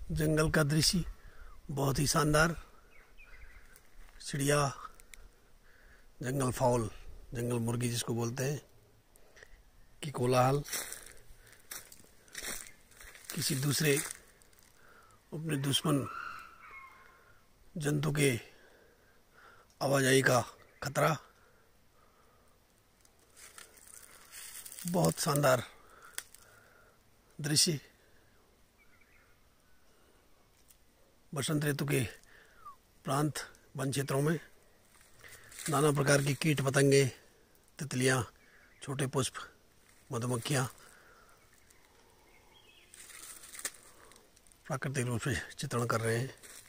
जंगल का दृश्य बहुत ही शानदार। चिड़िया, जंगल फाउल, जंगल मुर्गी जिसको बोलते हैं, की कोलाहल, किसी दूसरे अपने दुश्मन जंतु के आवाजाही का खतरा। बहुत शानदार दृश्य। बसंत ऋतु के प्रांत वन क्षेत्रों में नाना प्रकार की कीट पतंगे, तितलियां, छोटे पुष्प, मधुमक्खियां प्राकृतिक रूप से चित्रण कर रहे हैं।